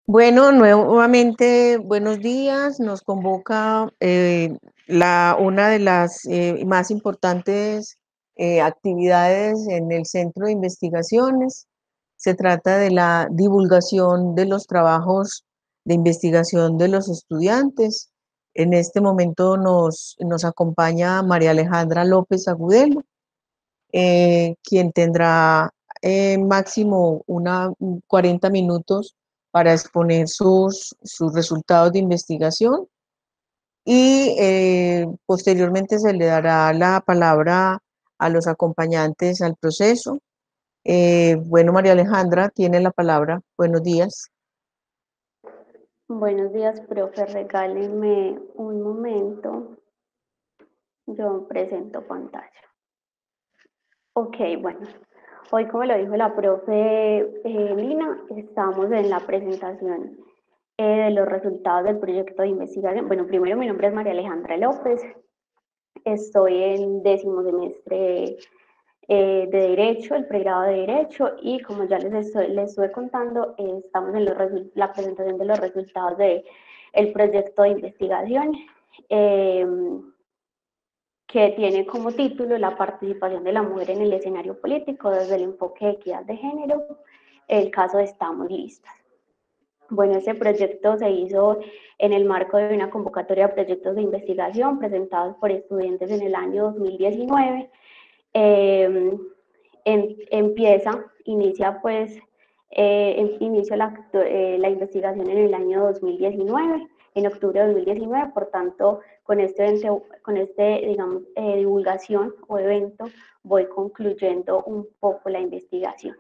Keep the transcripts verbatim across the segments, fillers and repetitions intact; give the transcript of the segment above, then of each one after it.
Bueno, nuevamente, buenos días. Nos convoca eh, la, una de las eh, más importantes eh, actividades en el Centro de Investigaciones. Se trata de la divulgación de los trabajos de investigación de los estudiantes. En este momento nos, nos acompaña María Alejandra López Agudelo, eh, quien tendrá eh, máximo una, cuarenta minutos para exponer sus, sus resultados de investigación y eh, posteriormente se le dará la palabra a los acompañantes al proceso. Eh, bueno, María Alejandra tiene la palabra. Buenos días. Buenos días, profe. Regálenme un momento. Yo presento pantalla. Ok, bueno. Hoy, como lo dijo la profe eh, Lina, estamos en la presentación eh, de los resultados del proyecto de investigación. Bueno, primero mi nombre es María Alejandra López. Estoy en décimo semestre eh, de Derecho, el pregrado de Derecho, y como ya les estoy, les estuve contando, eh, estamos en los, la presentación de los resultados del de proyecto de investigación, eh, que tiene como título la participación de la mujer en el escenario político desde el enfoque de equidad de género, el caso de Estamos Listas. Bueno, ese proyecto se hizo en el marco de una convocatoria de proyectos de investigación presentados por estudiantes en el año dos mil diecinueve. Eh, en, empieza, inicia pues, eh, inicia la, eh, la investigación en el año dos mil diecinueve, en octubre de dos mil diecinueve, por tanto, con este, con este digamos, eh, divulgación o evento, voy concluyendo un poco la investigación.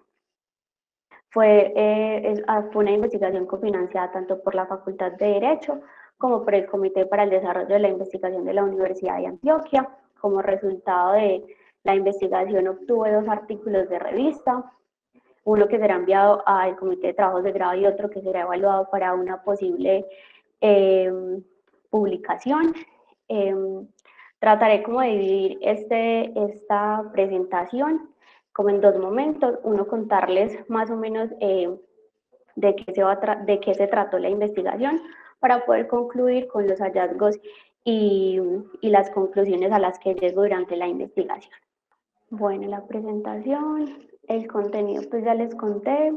Fue, eh, fue una investigación cofinanciada tanto por la Facultad de Derecho como por el Comité para el Desarrollo de la Investigación de la Universidad de Antioquia. Como resultado de la investigación obtuve dos artículos de revista, uno que será enviado al Comité de Trabajos de Grado y otro que será evaluado para una posible eh, publicación. Eh, trataré como de dividir este, esta presentación como en dos momentos, uno contarles más o menos eh, de, qué se va de qué se trató la investigación para poder concluir con los hallazgos y, y las conclusiones a las que llego durante la investigación. Bueno, la presentación, el contenido pues ya les conté.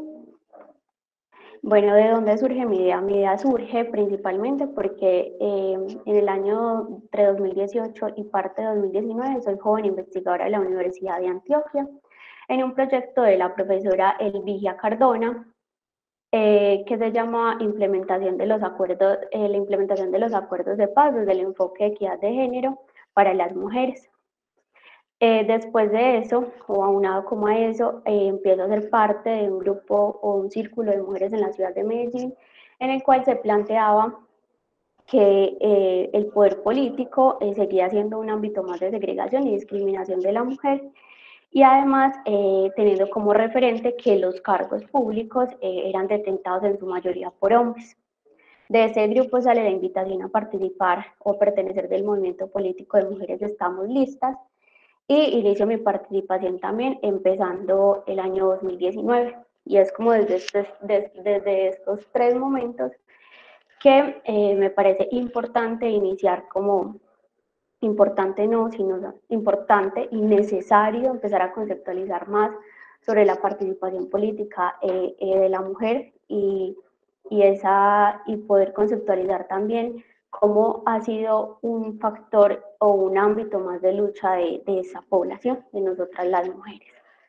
Bueno, ¿de dónde surge mi idea? Mi idea surge principalmente porque eh, en el año entre dos mil dieciocho y parte de dos mil diecinueve soy joven investigadora de la Universidad de Antioquia en un proyecto de la profesora Elvigia Cardona, eh, que se llama implementación de los acuerdos, eh, la implementación de los acuerdos de paz desde el enfoque de equidad de género para las mujeres. Eh, después de eso, o aunado como a eso, eh, empiezo a ser parte de un grupo o un círculo de mujeres en la ciudad de Medellín, en el cual se planteaba que eh, el poder político eh, seguía siendo un ámbito más de segregación y discriminación de la mujer, y además eh, teniendo como referente que los cargos públicos eh, eran detentados en su mayoría por hombres. De ese grupo sale la invitación a participar o pertenecer del movimiento político de Mujeres Estamos Listas, y inicio mi participación también empezando el año dos mil diecinueve. Y es como desde, estos, desde, desde estos tres momentos que eh, me parece importante iniciar como, importante no, sino importante y necesario empezar a conceptualizar más sobre la participación política eh, eh, de la mujer y, y, esa, y poder conceptualizar también cómo ha sido un factor o un ámbito más de lucha de, de esa población, de nosotras las mujeres.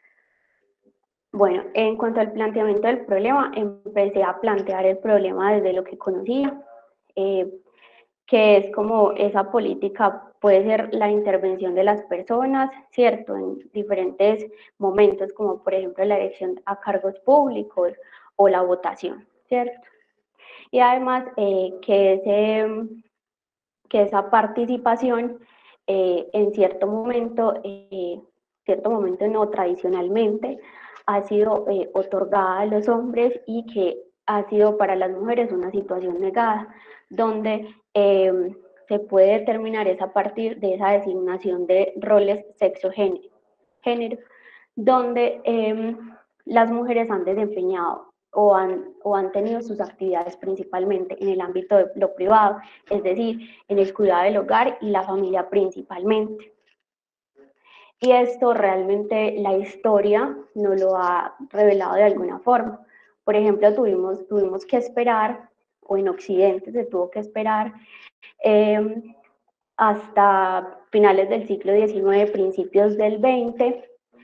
Bueno, en cuanto al planteamiento del problema, empecé a plantear el problema desde lo que conocía, eh, que es como esa política puede ser la intervención de las personas, ¿cierto? En diferentes momentos, como por ejemplo la elección a cargos públicos o la votación, ¿cierto? Y además eh, que, ese, que esa participación eh, en cierto momento, eh, cierto momento no tradicionalmente, ha sido eh, otorgada a los hombres y que ha sido para las mujeres una situación negada, donde eh, se puede determinar es a partir de esa designación de roles sexo-género, género, donde eh, las mujeres han desempeñado o han, o han tenido sus actividades principalmente en el ámbito de lo privado, es decir, en el cuidado del hogar y la familia principalmente. Y esto realmente la historia nos lo ha revelado de alguna forma. Por ejemplo, tuvimos, tuvimos que esperar, o en Occidente se tuvo que esperar, eh, hasta finales del siglo diecinueve, principios del veinte,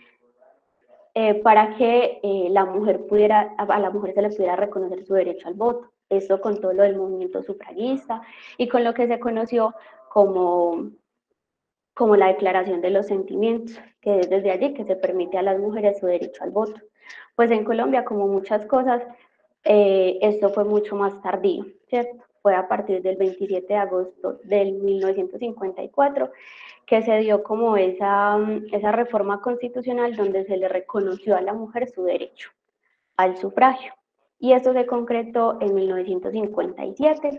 eh, para que eh, la mujer pudiera, a la mujer se le pudiera reconocer su derecho al voto. Esto con todo lo del movimiento sufragista y con lo que se conoció como, como la declaración de los sentimientos, que es desde allí que se permite a las mujeres su derecho al voto. Pues en Colombia, como muchas cosas, eh, esto fue mucho más tardío, ¿cierto? Fue a partir del veintisiete de agosto del mil novecientos cincuenta y cuatro que se dio como esa, esa reforma constitucional donde se le reconoció a la mujer su derecho al sufragio. Y esto se concretó en mil novecientos cincuenta y siete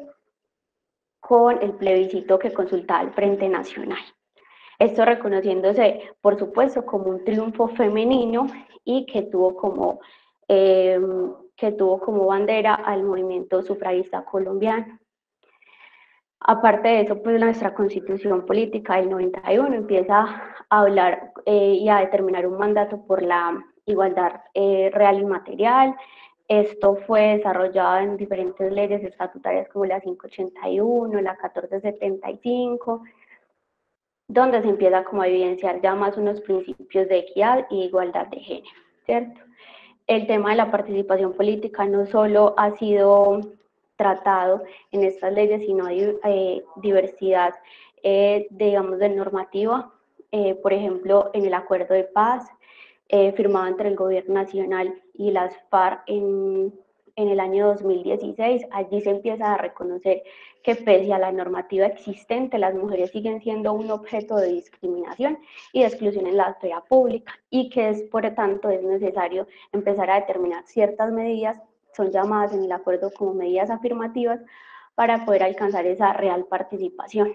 con el plebiscito que consultaba el Frente Nacional. Esto reconociéndose, por supuesto, como un triunfo femenino y que tuvo como, eh, que tuvo como bandera al movimiento sufragista colombiano. Aparte de eso, pues nuestra constitución política del noventa y uno empieza a hablar eh, y a determinar un mandato por la igualdad eh, real y material. Esto fue desarrollado en diferentes leyes estatutarias como la quinientos ochenta y uno, la catorce setenta y cinco, donde se empieza como a evidenciar ya más unos principios de equidad y igualdad de género, ¿cierto? El tema de la participación política no solo ha sido tratado en estas leyes, sino hay eh, diversidad, eh, digamos, de normativa, eh, por ejemplo, en el acuerdo de paz eh, firmado entre el gobierno nacional y las FARC en, en el año dos mil dieciséis, allí se empieza a reconocer que pese a la normativa existente, las mujeres siguen siendo un objeto de discriminación y de exclusión en la esfera pública y que es, por tanto es necesario empezar a determinar ciertas medidas, son llamadas en el acuerdo como medidas afirmativas, para poder alcanzar esa real participación.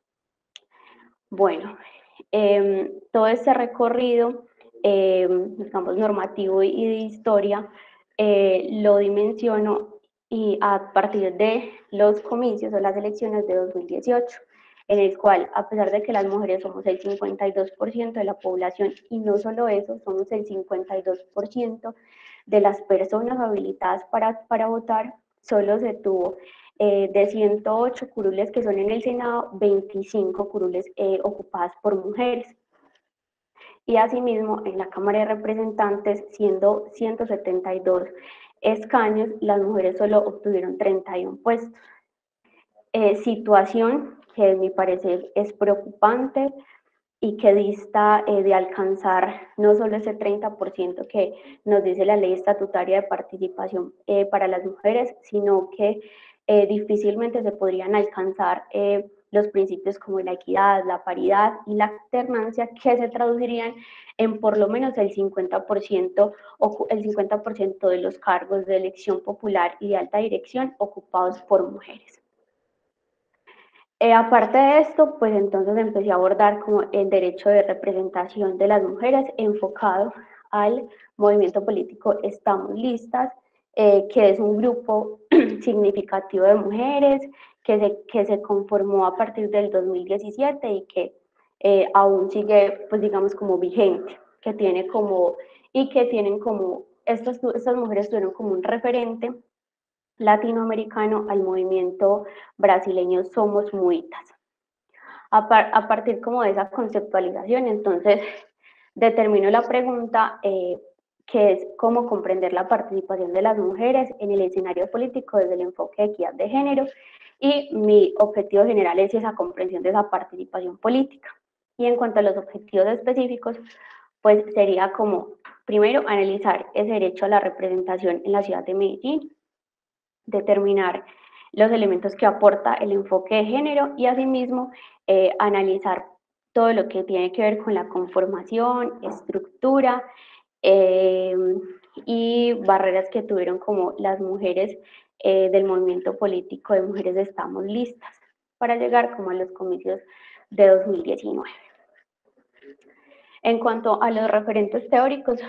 Bueno, eh, todo este recorrido, eh, digamos, normativo y de historia, eh, lo dimensiono y a partir de los comicios o las elecciones de dos mil dieciocho, en el cual, a pesar de que las mujeres somos el cincuenta y dos por ciento de la población, y no solo eso, somos el cincuenta y dos por ciento de las personas habilitadas para, para votar, solo se tuvo eh, de ciento ocho curules que son en el Senado, veinticinco curules eh, ocupadas por mujeres. Y asimismo, en la Cámara de Representantes, siendo ciento setenta y dos escaños, las mujeres solo obtuvieron treinta y uno puestos. Eh, situación que, a mi parecer, es preocupante y que dista eh, de alcanzar no solo ese treinta por ciento que nos dice la ley estatutaria de participación eh, para las mujeres, sino que eh, difícilmente se podrían alcanzar eh, los principios como la equidad, la paridad y la alternancia, que se traducirían en por lo menos el cincuenta por ciento, o el cincuenta por ciento de los cargos de elección popular y de alta dirección ocupados por mujeres. Eh, aparte de esto, pues entonces empecé a abordar como el derecho de representación de las mujeres enfocado al movimiento político Estamos Listas, eh, que es un grupo significativo de mujeres que se, que se conformó a partir del dos mil diecisiete y que eh, aún sigue, pues digamos, como vigente, que tiene como, y que tienen como, estas, estas mujeres tuvieron como un referente latinoamericano al movimiento brasileño Somos Muitas. A, par, a partir como de esa conceptualización, entonces determino la pregunta eh, que es cómo comprender la participación de las mujeres en el escenario político desde el enfoque de equidad de género, y mi objetivo general es esa comprensión de esa participación política. Y en cuanto a los objetivos específicos, pues sería como, primero, analizar ese derecho a la representación en la ciudad de Medellín, determinar los elementos que aporta el enfoque de género y asimismo eh, analizar todo lo que tiene que ver con la conformación, estructura eh, y barreras que tuvieron como las mujeres eh, del movimiento político de Mujeres Estamos Listas para llegar como a los comicios de dos mil diecinueve. En cuanto a los referentes teóricos,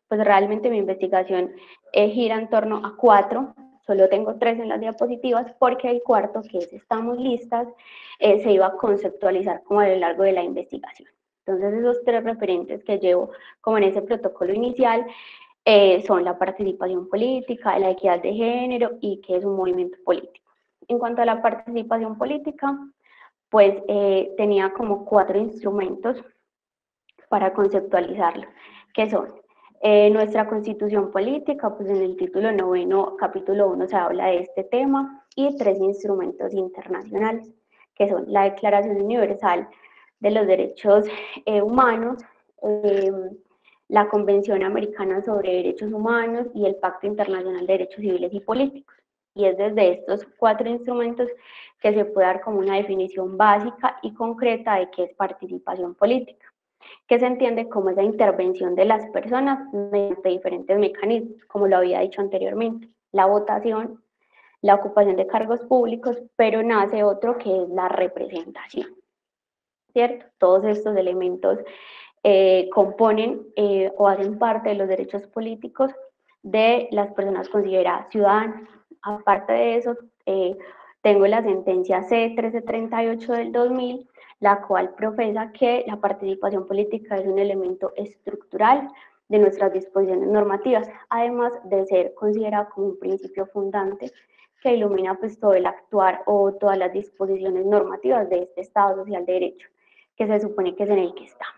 pues realmente mi investigación eh, gira en torno a cuatro, solo tengo tres en las diapositivas, porque el cuarto, que es Estamos Listas, eh, se iba a conceptualizar como a lo largo de la investigación. Entonces, esos tres referentes que llevo como en ese protocolo inicial eh, son la participación política, la equidad de género y qué es un movimiento político. En cuanto a la participación política, pues eh, tenía como cuatro instrumentos para conceptualizarlo, que son eh, nuestra constitución política, pues en el título noveno, capítulo uno se habla de este tema, y tres instrumentos internacionales, que son la Declaración Universal de los Derechos eh, Humanos, eh, la Convención Americana sobre Derechos Humanos y el Pacto Internacional de Derechos Civiles y Políticos. Y es desde estos cuatro instrumentos que se puede dar como una definición básica y concreta de qué es participación política, que se entiende como esa intervención de las personas mediante diferentes mecanismos, como lo había dicho anteriormente, la votación, la ocupación de cargos públicos, pero nace otro que es la representación, ¿cierto? Todos estos elementos eh, componen eh, o hacen parte de los derechos políticos de las personas consideradas ciudadanas. Aparte de eso, eh, tengo la sentencia C mil trescientos treinta y ocho del dos mil, la cual profesa que la participación política es un elemento estructural de nuestras disposiciones normativas, además de ser considerado como un principio fundante que ilumina pues todo el actuar o todas las disposiciones normativas de este Estado Social de Derecho, que se supone que es en el que estamos.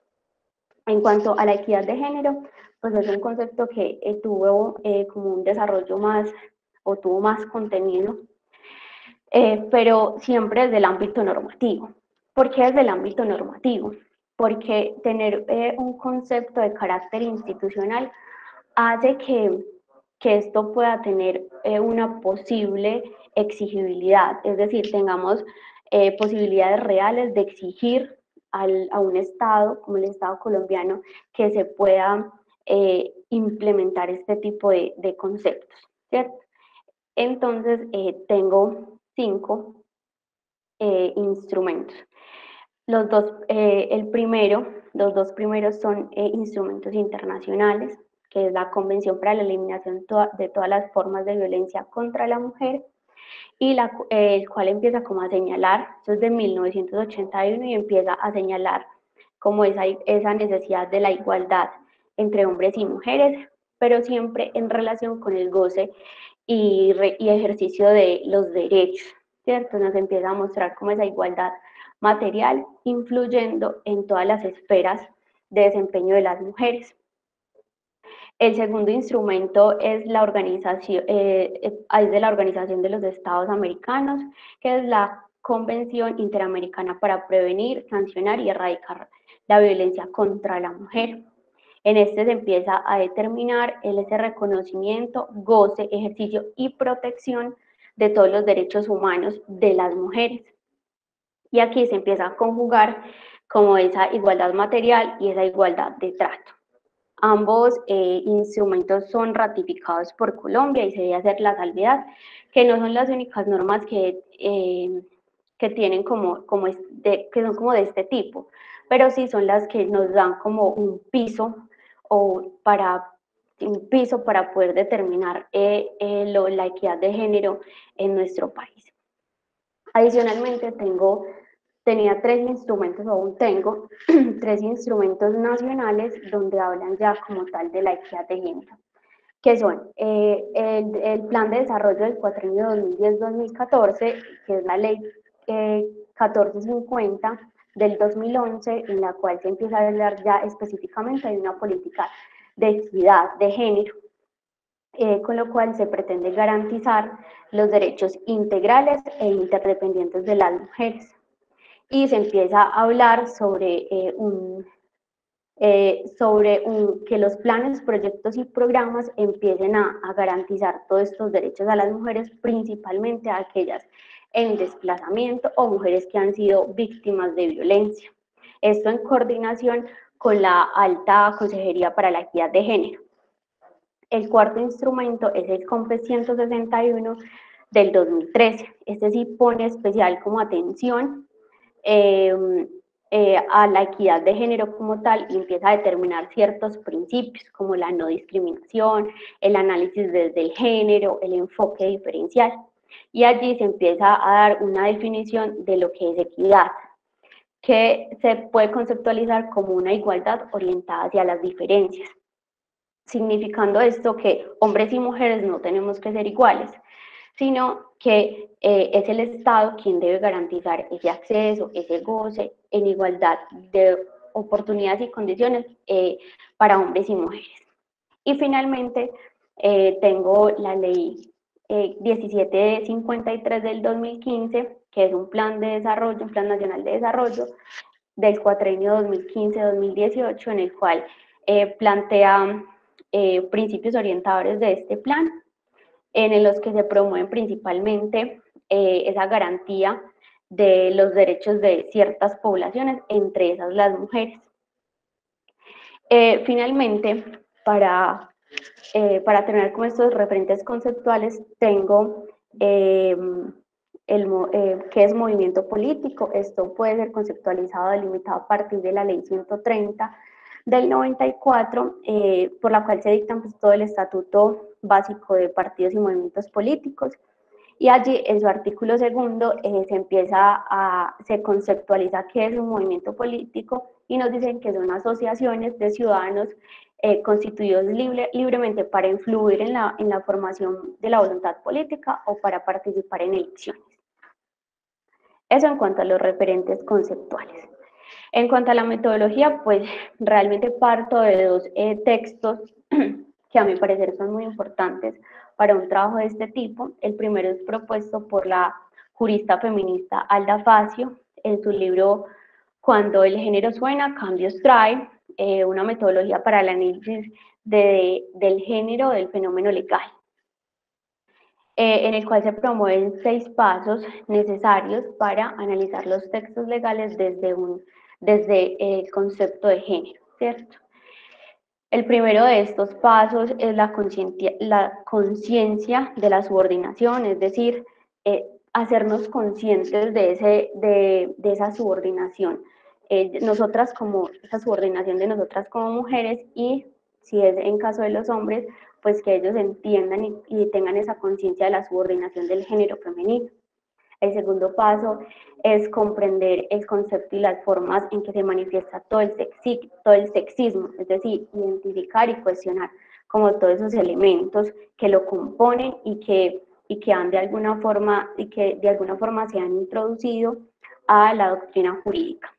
En cuanto a la equidad de género, pues es un concepto que eh, tuvo eh, como un desarrollo más o tuvo más contenido, eh, pero siempre desde el ámbito normativo. ¿Por qué desde el ámbito normativo? Porque tener eh, un concepto de carácter institucional hace que, que esto pueda tener eh, una posible exigibilidad, es decir, tengamos eh, posibilidades reales de exigir al, a un Estado, como el Estado colombiano, que se pueda eh, implementar este tipo de, de conceptos, ¿cierto? Entonces, eh, tengo cinco eh, instrumentos. Los dos, eh, el primero, los dos primeros son eh, instrumentos internacionales, que es la Convención para la Eliminación de todas las formas de violencia contra la mujer, y la, eh, el cual empieza como a señalar, eso es de mil novecientos ochenta y uno, y empieza a señalar como esa, esa necesidad de la igualdad entre hombres y mujeres, pero siempre en relación con el goce y, re, y ejercicio de los derechos, ¿cierto? Nos empieza a mostrar como esa igualdad material influyendo en todas las esferas de desempeño de las mujeres. El segundo instrumento es, la organización, eh, es de la Organización de los Estados Americanos, que es la Convención Interamericana para Prevenir, Sancionar y Erradicar la Violencia contra la Mujer. En este se empieza a determinar el, ese reconocimiento, goce, ejercicio y protección de todos los derechos humanos de las mujeres. Y aquí se empieza a conjugar como esa igualdad material y esa igualdad de trato. Ambos eh, instrumentos son ratificados por Colombia, y se debe hacer la salvedad que no son las únicas normas que, eh, que tienen como, como de, que son como de este tipo, pero sí son las que nos dan como un piso o para un piso para poder determinar eh, eh, lo, la equidad de género en nuestro país. Adicionalmente tengo tenía tres instrumentos, o aún tengo, tres instrumentos nacionales donde hablan ya como tal de la equidad de género, que son eh, el, el Plan de Desarrollo del Cuatrienio dos mil diez a dos mil catorce, que es la Ley eh, catorce cincuenta del dos mil once, en la cual se empieza a hablar ya específicamente de una política de equidad de género, eh, con lo cual se pretende garantizar los derechos integrales e interdependientes de las mujeres. Y se empieza a hablar sobre, eh, un, eh, sobre un, que los planes, proyectos y programas empiecen a, a garantizar todos estos derechos a las mujeres, principalmente a aquellas en desplazamiento o mujeres que han sido víctimas de violencia. Esto en coordinación con la Alta Consejería para la Equidad de Género. El cuarto instrumento es el COMPES ciento sesenta y uno del dos mil trece. Este sí pone especial como atención Eh, eh, a la equidad de género como tal y empieza a determinar ciertos principios como la no discriminación, el análisis desde el género, el enfoque diferencial. Y allí se empieza a dar una definición de lo que es equidad, que se puede conceptualizar como una igualdad orientada hacia las diferencias, significando esto que hombres y mujeres no tenemos que ser iguales, sino que eh, es el Estado quien debe garantizar ese acceso, ese goce en igualdad de oportunidades y condiciones eh, para hombres y mujeres. Y finalmente eh, tengo la ley eh, diecisiete cincuenta y tres del dos mil quince, que es un plan de desarrollo, un plan nacional de desarrollo del cuatrienio dos mil quince a dos mil dieciocho, en el cual eh, plantea eh, principios orientadores de este plan, en los que se promueven principalmente eh, esa garantía de los derechos de ciertas poblaciones, entre esas las mujeres. Eh, finalmente, para, eh, para tener como estos referentes conceptuales, tengo eh, el, eh, qué es movimiento político. Esto puede ser conceptualizado, delimitado a partir de la ley ciento treinta del noventa y cuatro, eh, por la cual se dictan pues, todo el estatuto básico de partidos y movimientos políticos. Y allí en su artículo segundo eh, se empieza a, se conceptualiza qué es un movimiento político y nos dicen que son asociaciones de ciudadanos eh, constituidos libre, libremente para influir en la, en la formación de la voluntad política o para participar en elecciones. Eso en cuanto a los referentes conceptuales. En cuanto a la metodología, pues realmente parto de dos eh, textos que a mi parecer son muy importantes para un trabajo de este tipo. El primero es propuesto por la jurista feminista Alda Facio en su libro Cuando el género suena, cambios trae, eh, una metodología para el análisis de, del género del fenómeno legal. Eh, en el cual se promueven seis pasos necesarios para analizar los textos legales desde, un, desde el concepto de género, ¿cierto? El primero de estos pasos es la conciencia de la subordinación, es decir, eh, hacernos conscientes de, ese, de, de esa subordinación. Eh, nosotras como, esa subordinación de nosotras como mujeres y si es en caso de los hombres, pues que ellos entiendan y, y tengan esa conciencia de la subordinación del género femenino. El segundo paso es comprender el concepto y las formas en que se manifiesta todo el, sexi, todo el sexismo, es decir, identificar y cuestionar como todos esos elementos que lo componen y que, y que han de alguna forma, y que de alguna forma se han introducido a la doctrina jurídica.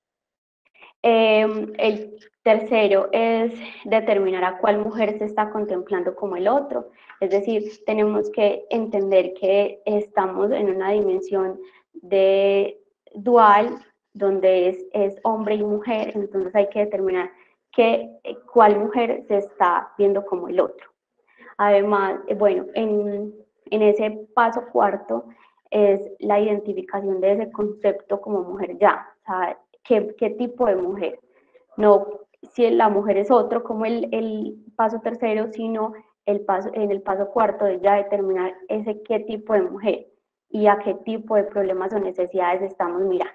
Eh, el tercero es determinar a cuál mujer se está contemplando como el otro, es decir, tenemos que entender que estamos en una dimensión de dual, donde es, es hombre y mujer, entonces hay que determinar que, cuál mujer se está viendo como el otro. Además, bueno, en, en ese paso cuarto es la identificación de ese concepto como mujer ya, o sea, ¿qué, qué tipo de mujer? No si la mujer es otro como el, el paso tercero, sino el paso, en el paso cuarto es ya determinar ese qué tipo de mujer y a qué tipo de problemas o necesidades estamos mirando.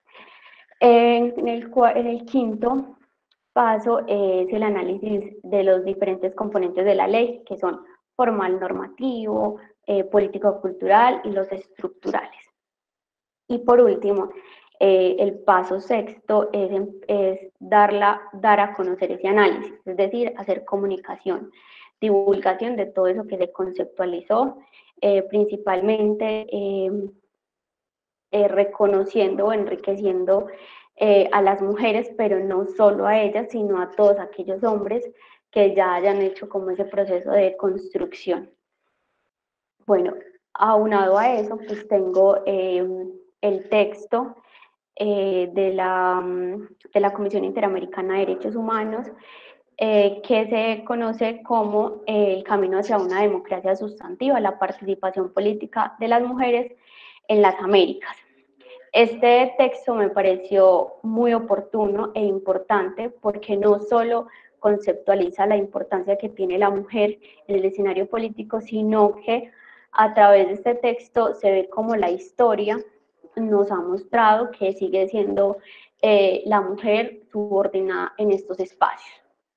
En el, en el quinto paso es el análisis de los diferentes componentes de la ley, que son formal normativo, eh, político-cultural y los estructurales. Y por último, eh, el paso sexto es, es darla, dar a conocer ese análisis, es decir, hacer comunicación, divulgación de todo eso que se conceptualizó, eh, principalmente eh, eh, reconociendo o enriqueciendo eh, a las mujeres, pero no solo a ellas, sino a todos aquellos hombres que ya hayan hecho como ese proceso de construcción. Bueno, aunado a eso, pues tengo eh, el texto eh, de, la, de la Comisión Interamericana de Derechos Humanos, eh, que se conoce como eh, el camino hacia una democracia sustantiva, la participación política de las mujeres en las Américas. Este texto me pareció muy oportuno e importante porque no solo conceptualiza la importancia que tiene la mujer en el escenario político, sino que a través de este texto se ve como la historia nos ha mostrado que sigue siendo eh, la mujer subordinada en estos espacios.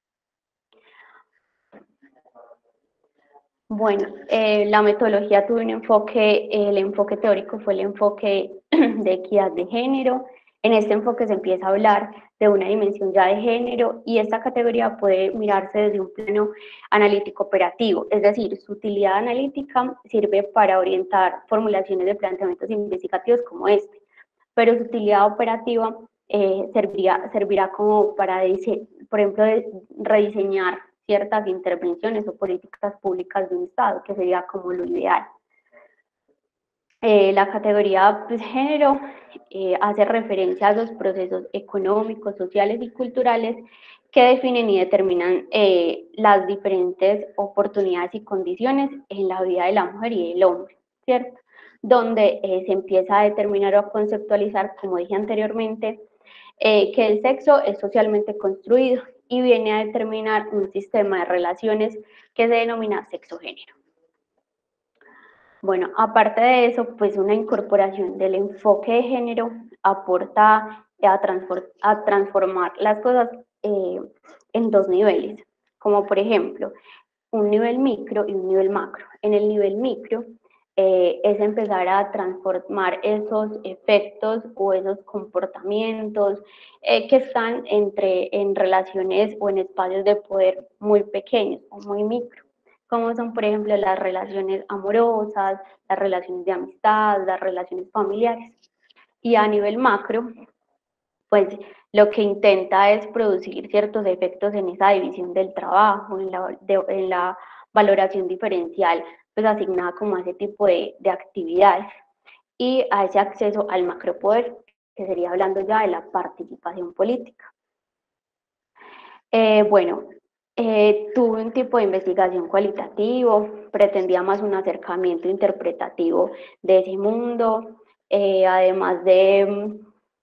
Bueno, eh, la metodología tuvo un enfoque, el enfoque teórico fue el enfoque de equidad de género. En este enfoque se empieza a hablar de una dimensión ya de género y esta categoría puede mirarse desde un plano analítico operativo, es decir, su utilidad analítica sirve para orientar formulaciones de planteamientos investigativos como este, pero su utilidad operativa eh, servirá, servirá como para, por ejemplo, rediseñar ciertas intervenciones o políticas públicas de un Estado, que sería como lo ideal. Eh, la categoría pues, género eh, hace referencia a los procesos económicos, sociales y culturales que definen y determinan eh, las diferentes oportunidades y condiciones en la vida de la mujer y del hombre, ¿cierto? Donde eh, se empieza a determinar o a conceptualizar, como dije anteriormente, eh, que el sexo es socialmente construido y viene a determinar un sistema de relaciones que se denomina sexo-género. Bueno, aparte de eso, pues una incorporación del enfoque de género aporta a, transform a transformar las cosas eh, en dos niveles, como por ejemplo, un nivel micro y un nivel macro. En el nivel micro eh, es empezar a transformar esos efectos o esos comportamientos eh, que están entre, en relaciones o en espacios de poder muy pequeños o muy micro, como son, por ejemplo, las relaciones amorosas, las relaciones de amistad, las relaciones familiares. Y a nivel macro, pues lo que intenta es producir ciertos efectos en esa división del trabajo, en la, de, en la valoración diferencial, pues asignada como a ese tipo de, de actividades y a ese acceso al macropoder, que sería hablando ya de la participación política. Eh, bueno, eh, tuve un tipo de investigación cualitativo, pretendía más un acercamiento interpretativo de ese mundo, eh, además de,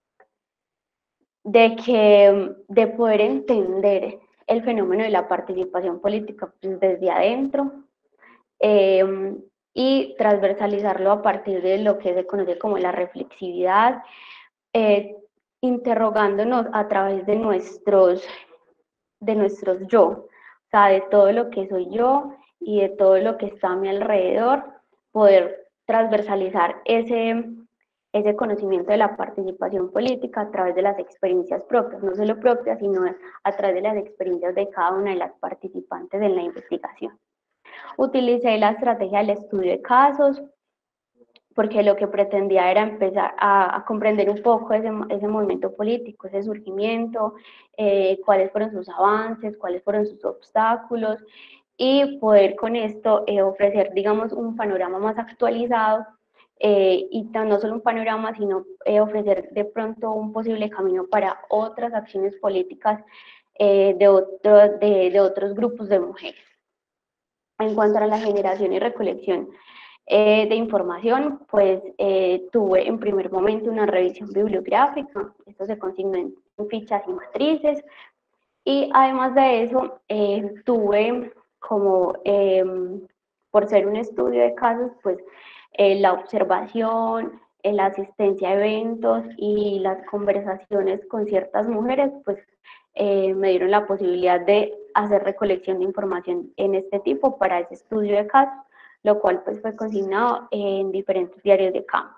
de, que, de poder entender el fenómeno de la participación política pues, desde adentro eh, y transversalizarlo a partir de lo que se conoce como la reflexividad, eh, interrogándonos a través de nuestros de nuestros yo, o sea, de todo lo que soy yo y de todo lo que está a mi alrededor, poder transversalizar ese, ese conocimiento de la participación política a través de las experiencias propias, no solo propias, sino a través de las experiencias de cada una de las participantes en la investigación. Utilicé la estrategia del estudio de casos, porque lo que pretendía era empezar a, a comprender un poco ese, ese, movimiento político, ese surgimiento, eh, cuáles fueron sus avances, cuáles fueron sus obstáculos, y poder con esto eh, ofrecer, digamos, un panorama más actualizado, eh, y no solo un panorama, sino eh, ofrecer de pronto un posible camino para otras acciones políticas eh, de, otro, de, de otros grupos de mujeres. En cuanto a la generación y recolección eh, de información, pues eh, tuve en primer momento una revisión bibliográfica, esto se consignó en, en fichas y matrices, y además de eso eh, tuve como, eh, por ser un estudio de casos, pues eh, la observación, eh, la asistencia a eventos y las conversaciones con ciertas mujeres, pues eh, me dieron la posibilidad de hacer recolección de información en este tipo para ese estudio de casos, lo cual pues fue consignado en diferentes diarios de campo.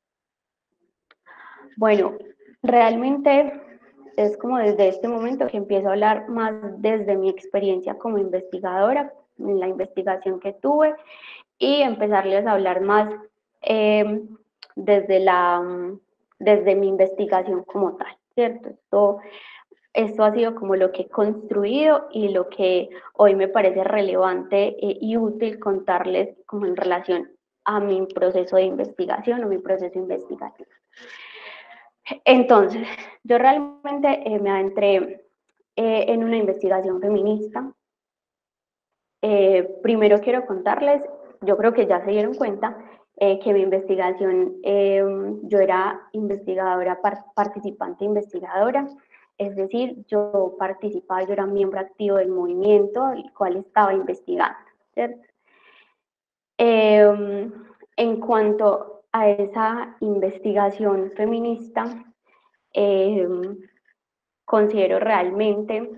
Bueno, realmente es como desde este momento que empiezo a hablar más desde mi experiencia como investigadora, en la investigación que tuve, y empezarles a hablar más eh, desde, la, desde mi investigación como tal, ¿cierto? Esto, esto ha sido como lo que he construido y lo que hoy me parece relevante eh, y útil contarles como en relación a mi proceso de investigación o mi proceso investigativo. Entonces, yo realmente eh, me adentré eh, en una investigación feminista. Eh, primero quiero contarles, yo creo que ya se dieron cuenta, eh, que mi investigación, eh, yo era investigadora, par participante investigadora, es decir, yo participaba, yo era miembro activo del movimiento al cual estaba investigando, ¿cierto? Eh, en cuanto a esa investigación feminista, eh, considero realmente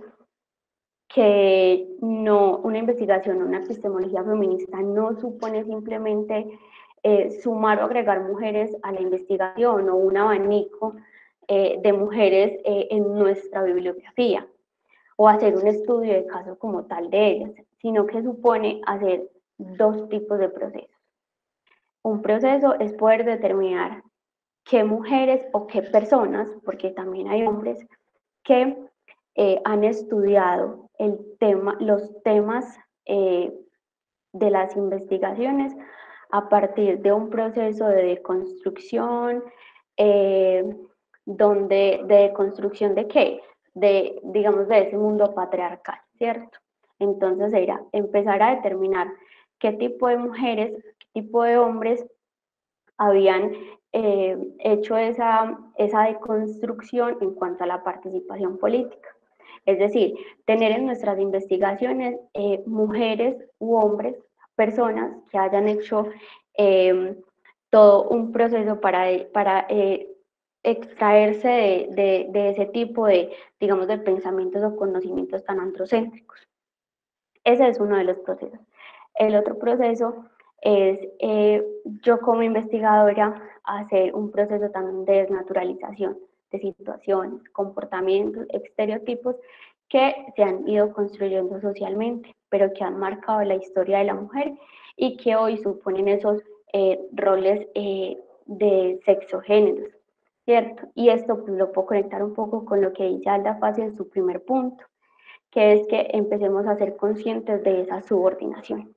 que no, una investigación, una epistemología feminista no supone simplemente eh, sumar o agregar mujeres a la investigación o un abanico eh, de mujeres eh, en nuestra bibliografía o hacer un estudio de caso como tal de ellas, sino que supone hacer dos tipos de procesos. Un proceso es poder determinar qué mujeres o qué personas, porque también hay hombres, que eh, han estudiado el tema, los temas eh, de las investigaciones a partir de un proceso de deconstrucción, eh, donde, de deconstrucción de qué? De, digamos, de ese mundo patriarcal, ¿cierto? Entonces era empezar a determinar qué tipo de mujeres, qué tipo de hombres habían eh, hecho esa, esa deconstrucción en cuanto a la participación política. Es decir, tener en nuestras investigaciones eh, mujeres u hombres, personas que hayan hecho eh, todo un proceso para, para eh, extraerse de, de, de, ese tipo de, digamos, de pensamientos o conocimientos tan androcéntricos. Ese es uno de los procesos. El otro proceso es eh, yo como investigadora hacer un proceso también de desnaturalización de situaciones, comportamientos, estereotipos que se han ido construyendo socialmente, pero que han marcado la historia de la mujer y que hoy suponen esos eh, roles eh, de sexogéneros, ¿cierto? Y esto pues, lo puedo conectar un poco con lo que dice Alda Facio en su primer punto, que es que empecemos a ser conscientes de esa subordinación.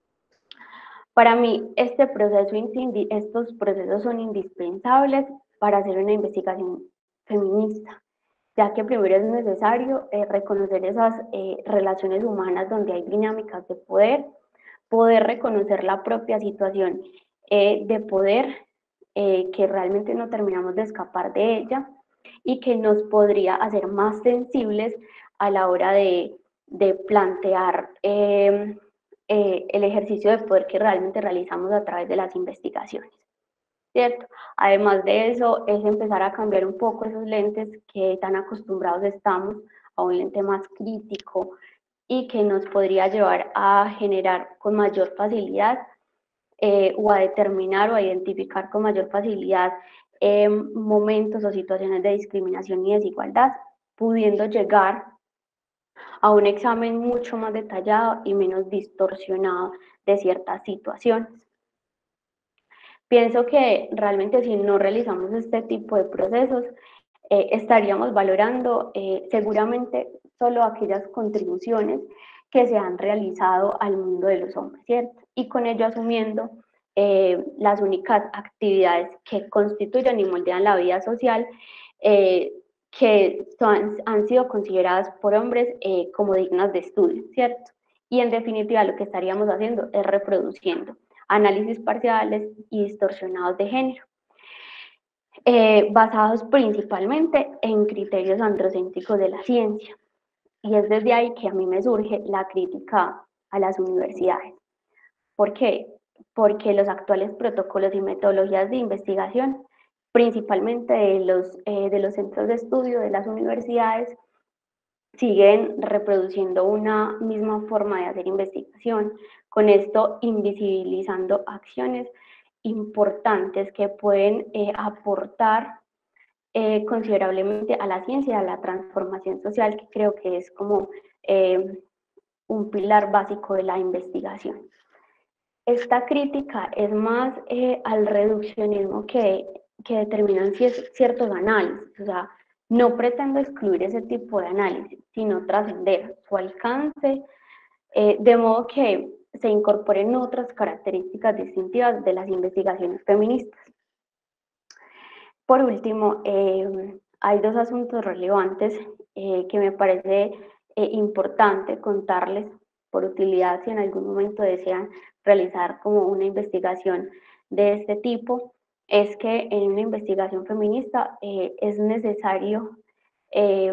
Para mí, este proceso, estos procesos son indispensables para hacer una investigación feminista, ya que primero es necesario eh, reconocer esas eh, relaciones humanas donde hay dinámicas de poder, poder reconocer la propia situación eh, de poder, eh, que realmente no terminamos de escapar de ella y que nos podría hacer más sensibles a la hora de, de plantear eh, eh, el ejercicio de poder que realmente realizamos a través de las investigaciones, ¿cierto? Además de eso, es empezar a cambiar un poco esos lentes que tan acostumbrados estamos a un lente más crítico y que nos podría llevar a generar con mayor facilidad eh, o a determinar o a identificar con mayor facilidad eh, momentos o situaciones de discriminación y desigualdad, pudiendo llegar a un examen mucho más detallado y menos distorsionado de ciertas situaciones. Pienso que realmente si no realizamos este tipo de procesos, eh, estaríamos valorando eh, seguramente solo aquellas contribuciones que se han realizado al mundo de los hombres, ¿cierto? Y con ello asumiendo eh, las únicas actividades que constituyen y moldean la vida social eh, que son, han sido consideradas por hombres eh, como dignas de estudio, ¿cierto? Y en definitiva lo que estaríamos haciendo es reproduciendo análisis parciales y distorsionados de género, eh, basados principalmente en criterios androcéntricos de la ciencia. Y es desde ahí que a mí me surge la crítica a las universidades. ¿Por qué? Porque los actuales protocolos y metodologías de investigación, principalmente de los, eh, de los centros de estudio de las universidades, siguen reproduciendo una misma forma de hacer investigación, con esto invisibilizando acciones importantes que pueden eh, aportar eh, considerablemente a la ciencia, a la transformación social, que creo que es como eh, un pilar básico de la investigación. Esta crítica es más eh, al reduccionismo que, que determinan ciertos análisis, o sea, no pretendo excluir ese tipo de análisis, sino trascender su alcance, eh, de modo que se incorporen otras características distintivas de las investigaciones feministas. Por último, eh, hay dos asuntos relevantes eh, que me parece eh, importante contarles por utilidad si en algún momento desean realizar como una investigación de este tipo, es que en una investigación feminista eh, es necesario eh,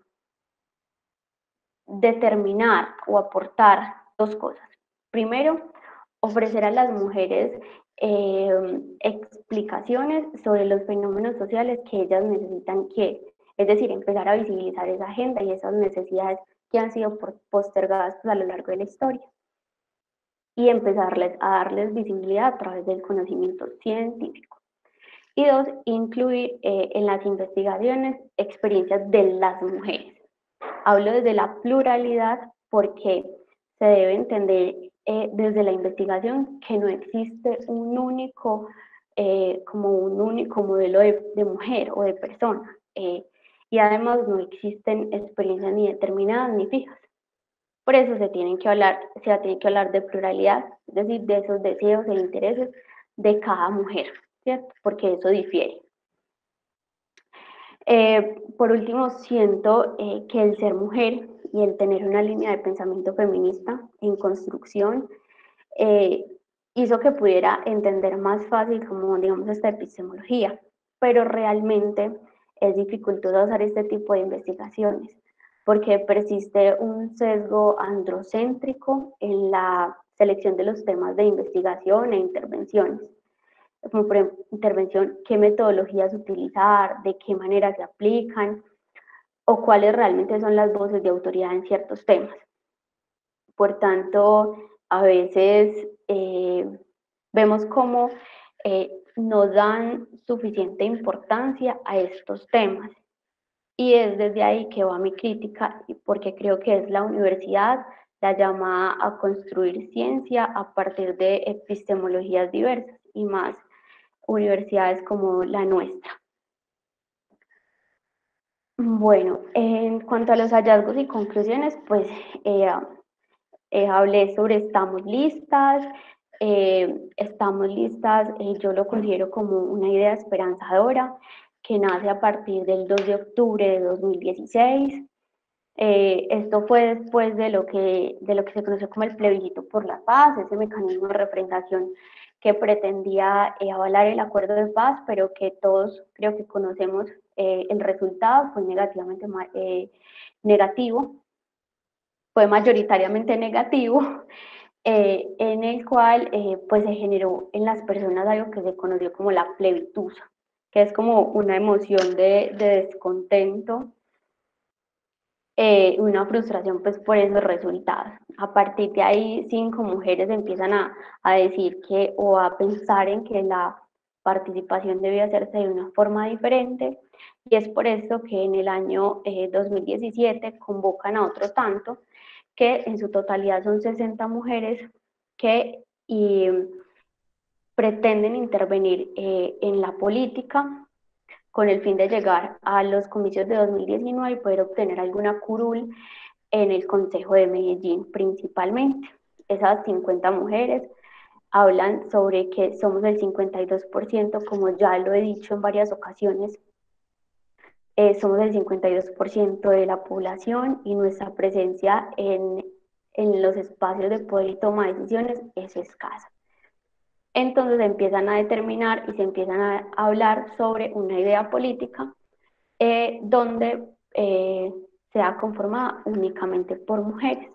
determinar o aportar dos cosas. Primero, ofrecer a las mujeres eh, explicaciones sobre los fenómenos sociales que ellas necesitan que, es decir, empezar a visibilizar esa agenda y esas necesidades que han sido postergadas pues, a lo largo de la historia y empezarles a darles visibilidad a través del conocimiento científico. Y dos, incluir eh, en las investigaciones experiencias de las mujeres. Hablo desde la pluralidad porque se debe entender eh, desde la investigación que no existe un único, eh, como un único modelo de, de mujer o de persona. Eh, y además no existen experiencias ni determinadas ni fijas. Por eso se tienen que hablar, se tiene que hablar de pluralidad, es decir, de esos deseos e intereses de cada mujer, ¿cierto? Porque eso difiere. Eh, por último, siento eh, que el ser mujer y el tener una línea de pensamiento feminista en construcción eh, hizo que pudiera entender más fácil como, digamos, esta epistemología, pero realmente es dificultoso hacer este tipo de investigaciones porque persiste un sesgo androcéntrico en la selección de los temas de investigación e intervenciones, como por ejemplo, intervención, qué metodologías utilizar, de qué manera se aplican, o cuáles realmente son las voces de autoridad en ciertos temas. Por tanto, a veces eh, vemos cómo eh, no dan suficiente importancia a estos temas. Y es desde ahí que va mi crítica, porque creo que es la universidad la llamada a construir ciencia a partir de epistemologías diversas y más universidades como la nuestra. Bueno, en cuanto a los hallazgos y conclusiones, pues eh, eh, hablé sobre estamos listas, eh, estamos listas, eh, yo lo considero como una idea esperanzadora que nace a partir del dos de octubre de dos mil dieciséis. Eh, esto fue después de lo, que, de lo que se conoció como el plebiscito por la paz, ese mecanismo de representación que pretendía eh, avalar el acuerdo de paz, pero que todos creo que conocemos eh, el resultado, fue negativamente eh, negativo, fue mayoritariamente negativo, eh, en el cual eh, pues se generó en las personas algo que se conoció como la plebitusa, que es como una emoción de, de descontento, eh, una frustración pues por esos resultados. A partir de ahí, cinco mujeres empiezan a, a decir que o a pensar en que la participación debe hacerse de una forma diferente, y es por eso que en el año eh, dos mil diecisiete convocan a otro tanto, que en su totalidad son sesenta mujeres que y, pretenden intervenir eh, en la política con el fin de llegar a los comicios de dos mil diecinueve y poder obtener alguna curul en el Consejo de Medellín principalmente. Esas cincuenta mujeres hablan sobre que somos el cincuenta y dos por ciento, como ya lo he dicho en varias ocasiones, eh, somos el cincuenta y dos por ciento de la población y nuestra presencia en, en los espacios de poder y toma de decisiones es escasa. Entonces empiezan a determinar y se empiezan a hablar sobre una idea política eh, donde eh, sea conformada únicamente por mujeres.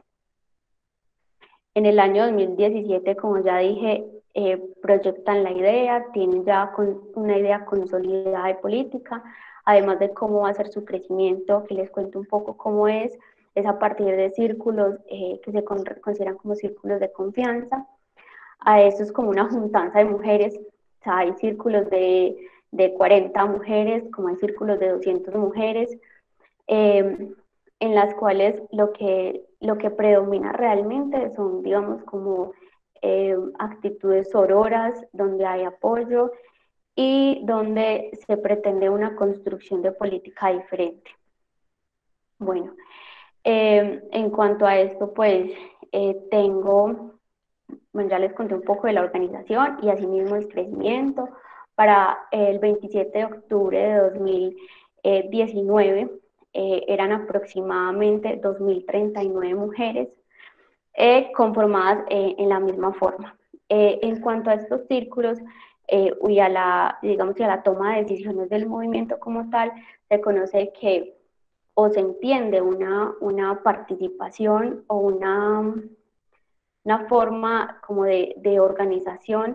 En el año dos mil diecisiete, como ya dije, eh, proyectan la idea, tienen ya con una idea consolidada de política, además de cómo va a ser su crecimiento, que les cuento un poco cómo es, es a partir de círculos eh, que se con, consideran como círculos de confianza. A eso es como una juntanza de mujeres, o sea, hay círculos de, de cuarenta mujeres, como hay círculos de doscientas mujeres, eh, en las cuales lo que, lo que predomina realmente son, digamos, como eh, actitudes sororas, donde hay apoyo y donde se pretende una construcción de política diferente. Bueno, eh, en cuanto a esto, pues eh, tengo, bueno, ya les conté un poco de la organización y asimismo el crecimiento. Para el veintisiete de octubre de dos mil diecinueve eh, eran aproximadamente dos mil treinta y nueve mujeres eh, conformadas eh, en la misma forma. Eh, en cuanto a estos círculos eh, y a la, digamos, y a la toma de decisiones del movimiento como tal, se conoce que o se entiende una, una participación o una, una forma como de, de organización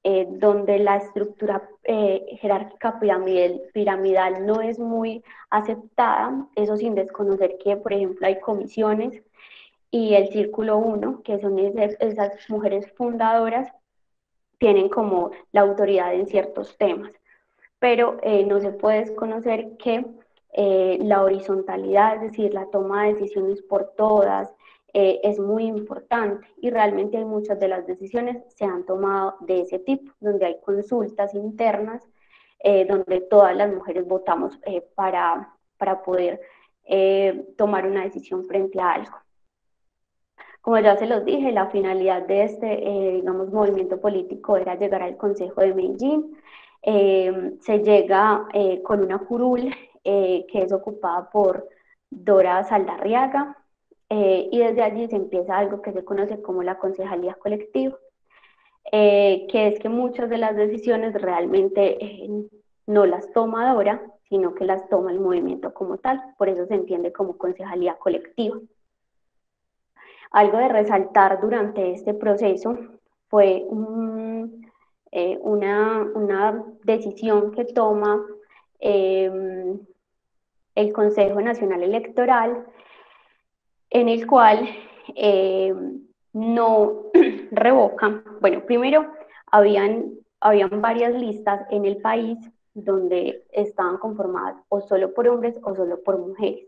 eh, donde la estructura eh, jerárquica piramidal, piramidal no es muy aceptada, eso sin desconocer que, por ejemplo, hay comisiones y el Círculo uno, que son esas, esas mujeres fundadoras, tienen como la autoridad en ciertos temas, pero eh, no se puede desconocer que eh, la horizontalidad, es decir, la toma de decisiones por todas, eh, es muy importante y realmente hay muchas de las decisiones se han tomado de ese tipo, donde hay consultas internas, eh, donde todas las mujeres votamos eh, para, para poder eh, tomar una decisión frente a algo. Como ya se los dije, la finalidad de este, eh, digamos, movimiento político era llegar al Consejo de Medellín. Eh, se llega eh, con una curul eh, que es ocupada por Dora Saldarriaga, eh, y desde allí se empieza algo que se conoce como la concejalía colectiva, eh, que es que muchas de las decisiones realmente eh, no las toma Dora, sino que las toma el movimiento como tal, por eso se entiende como concejalía colectiva. Algo de resaltar durante este proceso fue un, eh, una, una, decisión que toma eh, el Consejo Nacional Electoral, en el cual eh, no revocan, bueno, primero habían, habían varias listas en el país donde estaban conformadas o solo por hombres o solo por mujeres.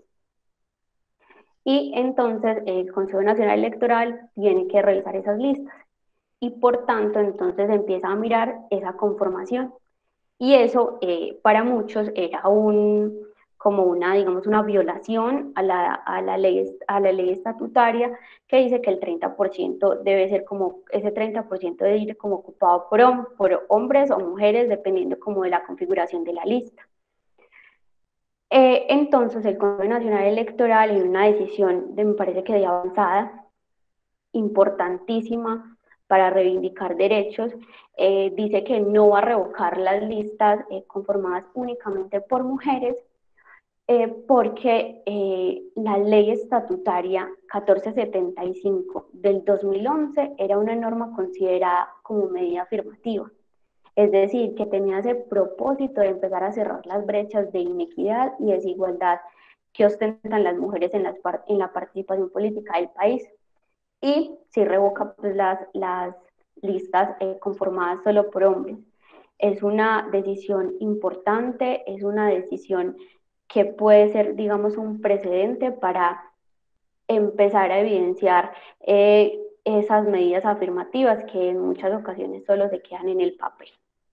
Y entonces el Consejo Nacional Electoral tiene que revisar esas listas y por tanto entonces empieza a mirar esa conformación. Y eso eh, para muchos era un, como una, digamos, una violación a la, a, la ley, a la ley estatutaria que dice que el treinta por ciento debe ser como, ese treinta por ciento debe ir como ocupado por, por hombres o mujeres, dependiendo como de la configuración de la lista. Eh, entonces el Consejo Nacional Electoral, en una decisión, de, me parece que de avanzada, importantísima para reivindicar derechos, eh, dice que no va a revocar las listas eh, conformadas únicamente por mujeres, eh, porque eh, la ley estatutaria catorce setenta y cinco del dos mil once era una norma considerada como medida afirmativa. Es decir, que tenía ese propósito de empezar a cerrar las brechas de inequidad y desigualdad que ostentan las mujeres en, las en la participación política del país. Y si revoca pues, las, las listas eh, conformadas solo por hombres. Es una decisión importante, es una decisión que puede ser, digamos, un precedente para empezar a evidenciar eh, esas medidas afirmativas que en muchas ocasiones solo se quedan en el papel.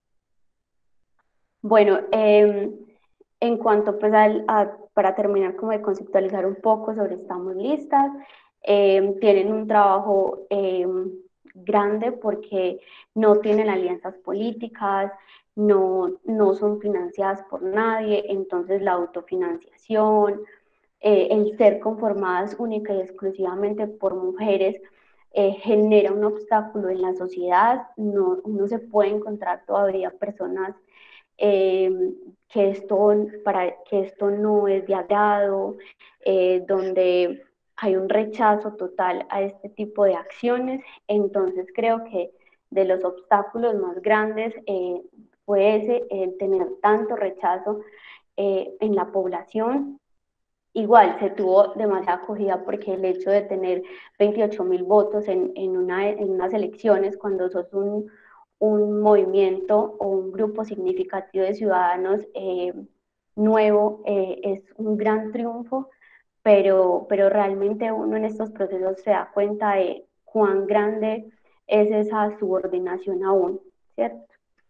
Bueno, eh, en cuanto pues al, a, para terminar como de conceptualizar un poco sobre Estamos Listas, eh, tienen un trabajo eh, grande porque no tienen alianzas políticas, no, no son financiadas por nadie, entonces la autofinanciación, eh, el ser conformadas única y exclusivamente por mujeres, eh, genera un obstáculo en la sociedad, no, no se puede encontrar todavía personas eh, que, esto, para, que esto no es de agrado, eh, donde hay un rechazo total a este tipo de acciones. Entonces creo que de los obstáculos más grandes eh, fue ese, el tener tanto rechazo eh, en la población. Igual se tuvo demasiada acogida porque el hecho de tener veintiocho mil votos en, en, una, en unas elecciones, cuando sos un, un movimiento o un grupo significativo de ciudadanos eh, nuevo, eh, es un gran triunfo, pero, pero realmente uno en estos procesos se da cuenta de cuán grande es esa subordinación aún, ¿cierto?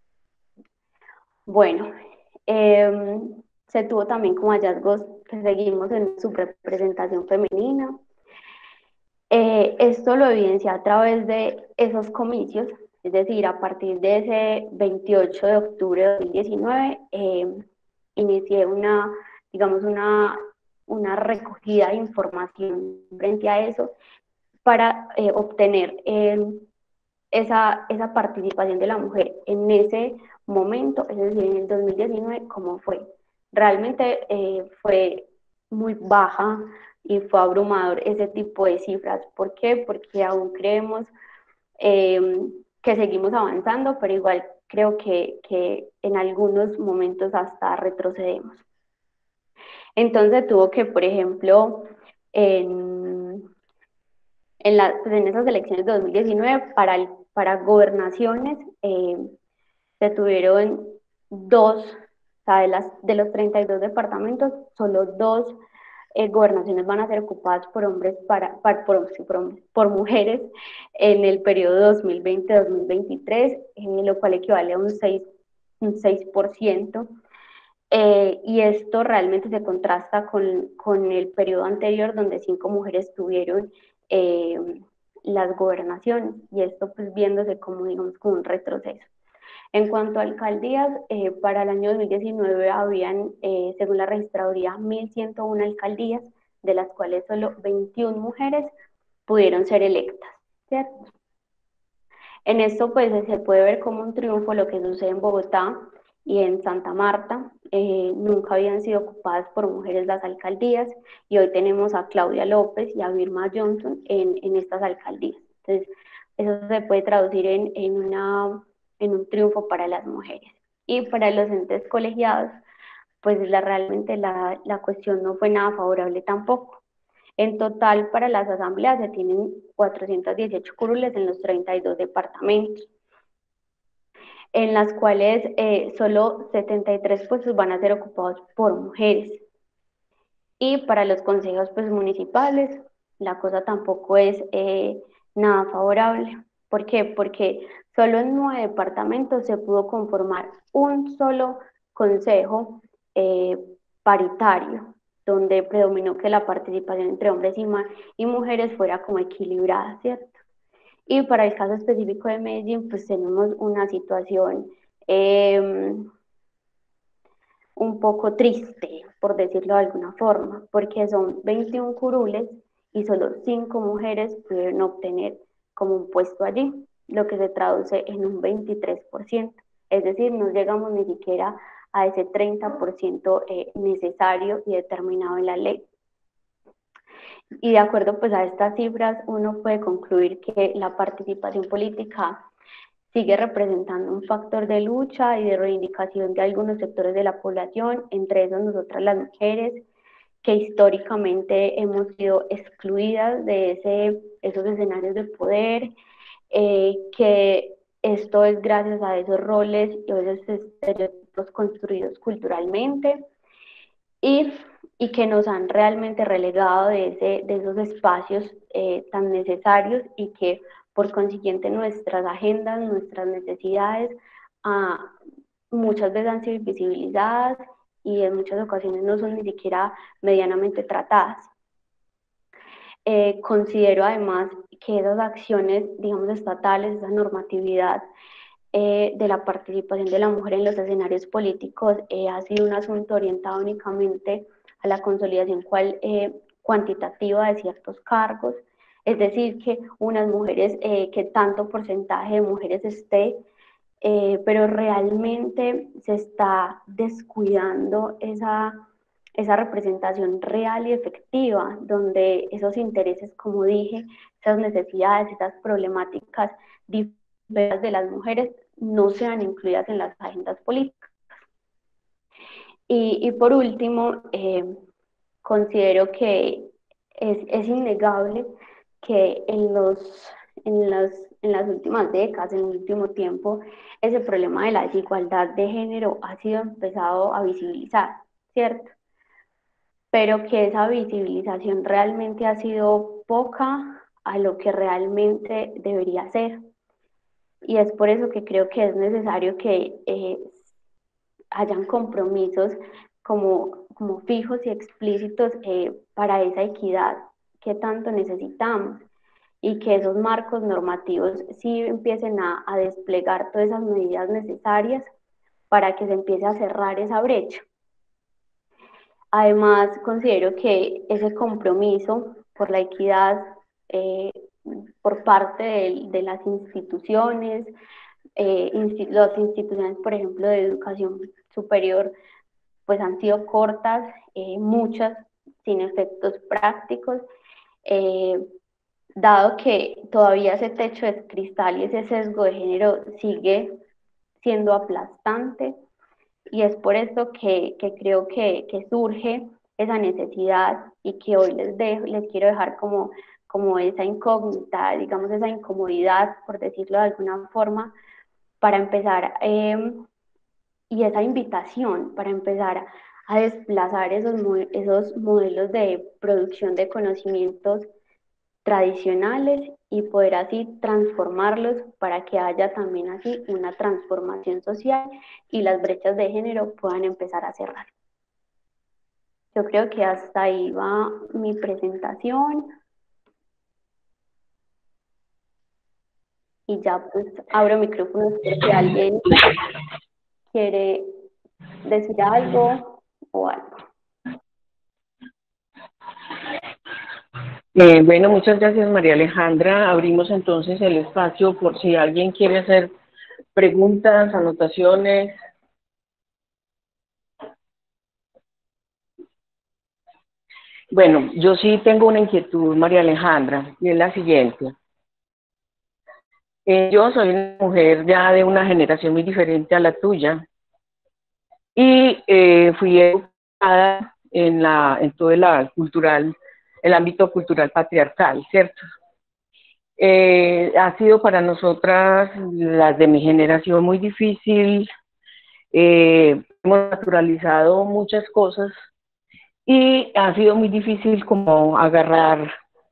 Bueno, eh, se tuvo también como hallazgos que seguimos en su representación femenina. Eh, esto lo evidencia a través de esos comicios, es decir, a partir de ese veintiocho de octubre de dos mil diecinueve, eh, inicié una, digamos, una, una recogida de información frente a eso para eh, obtener eh, esa, esa participación de la mujer en ese momento, es decir, en el dos mil diecinueve, ¿cómo fue? Realmente eh, fue muy baja y fue abrumador ese tipo de cifras. ¿Por qué? Porque aún creemos eh, que seguimos avanzando, pero igual creo que, que en algunos momentos hasta retrocedemos. Entonces tuvo que, por ejemplo, en, en, la, pues en esas elecciones de dos mil diecinueve para, el, para gobernaciones eh, se tuvieron dos, o sea, de, las, de los treinta y dos departamentos, solo dos eh, gobernaciones van a ser ocupadas por hombres, para, para por, por, hombres, por mujeres en el periodo dos mil veinte a dos mil veintitrés, eh, lo cual equivale a un seis, un seis por ciento. Eh, y esto realmente se contrasta con, con, el periodo anterior donde cinco mujeres tuvieron eh, las gobernaciones, y esto pues viéndose como digamos como un retroceso. En cuanto a alcaldías, eh, para el año dos mil diecinueve habían, eh, según la registraduría, mil ciento una alcaldías, de las cuales solo veintiuna mujeres pudieron ser electas, ¿cierto? En esto pues se puede ver como un triunfo lo que sucede en Bogotá y en Santa Marta. Eh, nunca habían sido ocupadas por mujeres las alcaldías, y hoy tenemos a Claudia López y a Vilma Johnson en, en estas alcaldías. Entonces, eso se puede traducir en, en, una, en un triunfo para las mujeres. Y para los entes colegiados, pues la, realmente la, la cuestión no fue nada favorable tampoco. En total, para las asambleas se tienen cuatrocientas dieciocho curules en los treinta y dos departamentos, en las cuales eh, solo setenta y tres puestos van a ser ocupados por mujeres. Y para los consejos pues, municipales, la cosa tampoco es eh, nada favorable. ¿Por qué? Porque solo en nueve departamentos se pudo conformar un solo consejo eh, paritario, donde predominó que la participación entre hombres y, y mujeres fuera como equilibrada, ¿cierto? Y para el caso específico de Medellín, pues tenemos una situación eh, un poco triste, por decirlo de alguna forma, porque son veintiún curules y solo cinco mujeres pudieron obtener como un puesto allí, lo que se traduce en un veintitrés por ciento. Es decir, no llegamos ni siquiera a ese treinta por ciento eh, necesario y determinado en la ley. Y de acuerdo pues, a estas cifras, uno puede concluir que la participación política sigue representando un factor de lucha y de reivindicación de algunos sectores de la población, entre esos nosotras las mujeres, que históricamente hemos sido excluidas de ese, esos escenarios de poder, eh, que esto es gracias a esos roles y a esos estereotipos construidos culturalmente, y, y que nos han realmente relegado de, ese, de esos espacios eh, tan necesarios, y que por consiguiente nuestras agendas, nuestras necesidades uh, muchas veces han sido invisibilizadas y en muchas ocasiones no son ni siquiera medianamente tratadas. Eh, considero además que esas acciones, digamos, estatales, esa normatividad eh, de la participación de la mujer en los escenarios políticos eh, ha sido un asunto orientado únicamente a la consolidación cual, eh, cuantitativa de ciertos cargos, es decir, que unas mujeres, eh, que tanto porcentaje de mujeres esté, eh, pero realmente se está descuidando esa, esa representación real y efectiva, donde esos intereses, como dije, esas necesidades, esas problemáticas diversas de las mujeres no sean incluidas en las agendas políticas. Y, y por último, eh, considero que es, es innegable que en, los, en, los, en las últimas décadas, en el último tiempo, ese problema de la desigualdad de género ha sido empezado a visibilizar, ¿cierto? Pero que esa visibilización realmente ha sido poca a lo que realmente debería ser. Y es por eso que creo que es necesario que eh, hayan compromisos como, como fijos y explícitos eh, para esa equidad que tanto necesitamos, y que esos marcos normativos sí empiecen a, a desplegar todas esas medidas necesarias para que se empiece a cerrar esa brecha. Además, considero que ese compromiso por la equidad eh, por parte de, de las instituciones, eh, insti las instituciones, por ejemplo, de educación superior, pues han sido cortas, eh, muchas sin efectos prácticos, eh, dado que todavía ese techo de cristal y ese sesgo de género sigue siendo aplastante, y es por esto que, que creo que, que, surge esa necesidad y que hoy les, dejo, les quiero dejar como, como esa incógnita, digamos esa incomodidad, por decirlo de alguna forma, para empezar, eh, y esa invitación para empezar a desplazar esos, esos modelos de producción de conocimientos tradicionales y poder así transformarlos para que haya también así una transformación social y las brechas de género puedan empezar a cerrar. Yo creo que hasta ahí va mi presentación y ya pues abro micrófonos por si alguien quiere decir algo o algo. Eh, bueno, muchas gracias María Alejandra. Abrimos entonces el espacio por si alguien quiere hacer preguntas, anotaciones. Bueno, yo sí tengo una inquietud, María Alejandra, y es la siguiente. Eh, yo soy una mujer ya de una generación muy diferente a la tuya y eh, fui educada en, la, en todo el, cultural, el ámbito cultural patriarcal, ¿cierto? Eh, ha sido para nosotras, las de mi generación, muy difícil. Eh, hemos naturalizado muchas cosas y ha sido muy difícil como agarrar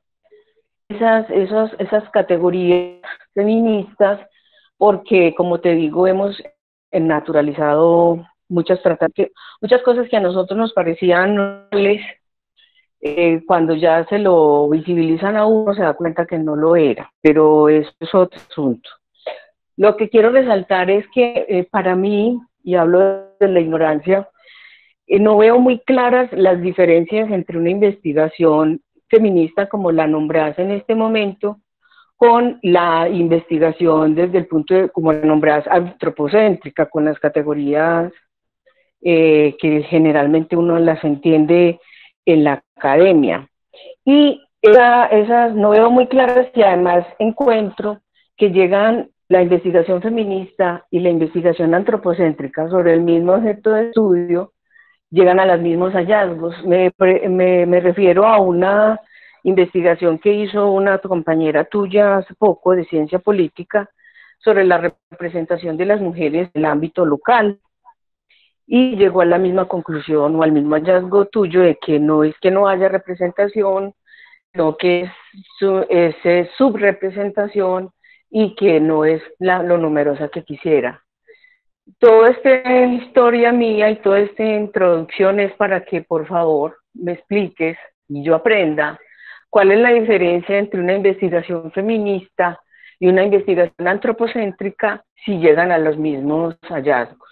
esas, esas, esas categorías feministas porque, como te digo, hemos naturalizado muchas, muchas cosas que a nosotros nos parecían normales. Eh, cuando ya se lo visibilizan a uno se da cuenta que no lo era, pero eso es otro asunto. Lo que quiero resaltar es que eh, para mí, y hablo de la ignorancia, eh, no veo muy claras las diferencias entre una investigación feminista como la nombras en este momento con la investigación desde el punto de, como la nombras, antropocéntrica, con las categorías eh, que generalmente uno las entiende en la academia. Y esa, esas no veo muy claras y además encuentro que llegan la investigación feminista y la investigación antropocéntrica sobre el mismo objeto de estudio, llegan a los mismos hallazgos. Me, me, me refiero a una investigación que hizo una compañera tuya hace poco de ciencia política sobre la representación de las mujeres en el ámbito local y llegó a la misma conclusión o al mismo hallazgo tuyo de que no es que no haya representación, sino que es, su, es, es subrepresentación y que no es la, lo numerosa que quisiera. Toda esta historia mía y toda esta introducción es para que por favor me expliques y yo aprenda cuál es la diferencia entre una investigación feminista y una investigación antropocéntrica si llegan a los mismos hallazgos.